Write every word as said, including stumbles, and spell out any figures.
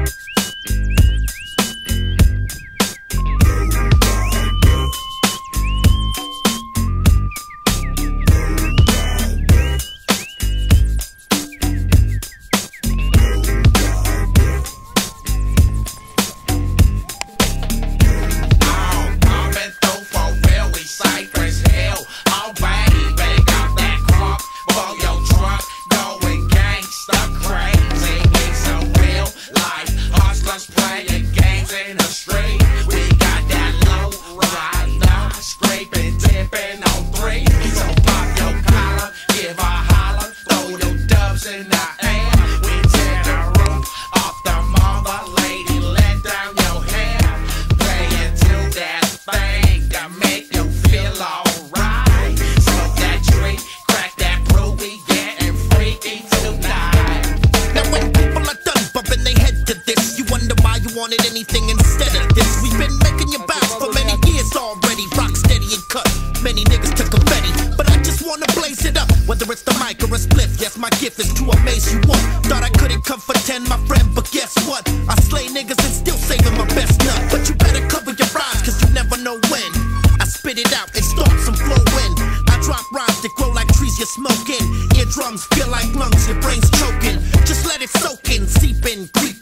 Wanted anything instead of this. We've been making you bounce for many years already. Rock steady and cut. Many niggas took confetti, but I just wanna blaze it up. Whether it's the mic or a spliff, yes, my gift is to amaze you one. Thought I couldn't come for ten, my friend, but guess what? I slay niggas and still saving my best nut. But you better cover your rhymes, cause you never know when I spit it out and start some flow in. I drop rhymes that grow like trees you're smoking. Eardrums feel like lungs, your brain's choking. Just let it soak in, seep in, creep